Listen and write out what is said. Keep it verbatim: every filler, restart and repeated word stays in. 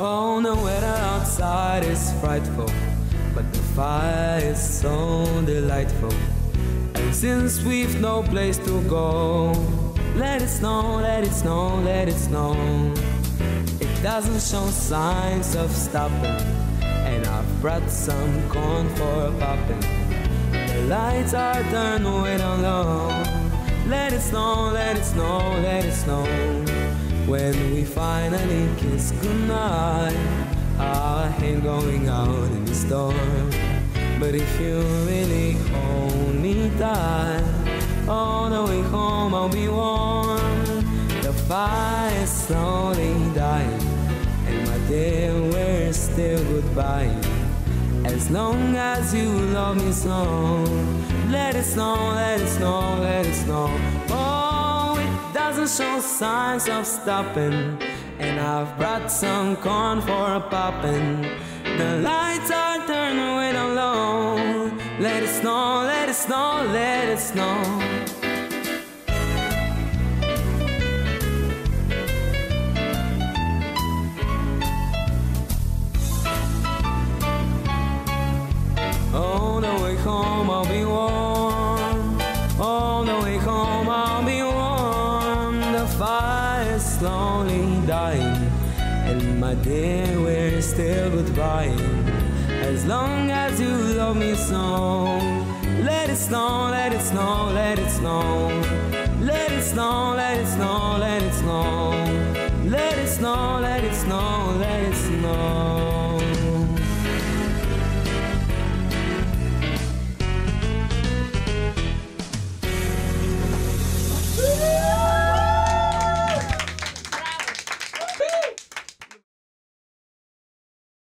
Oh, the weather outside is frightful, but the fire is so delightful. And since we've no place to go, let it snow, let it snow, let it snow. It doesn't show signs of stopping, and I've brought some corn for popping. The lights are turned way down low. Let it snow, let it snow, let it snow. When we finally kiss goodnight, I ain't going out in the storm. But if you really hold me tight, all the way home I'll be warm. The fire is slowly dying, and my dear, we're still goodbye. As long as you love me so, let it snow, let it snow, let it snow. Oh, it doesn't show signs of stopping, and I've brought some corn for a popping. The lights are turned way down low. Let it snow, let it snow, let it snow. All the way home I'll be warm. All the way home I'll be warm. The fire is slowly dying, and my dear, we're still goodbye. As long as you love me so, let it snow, let it snow, let it snow. Let it snow, let it snow,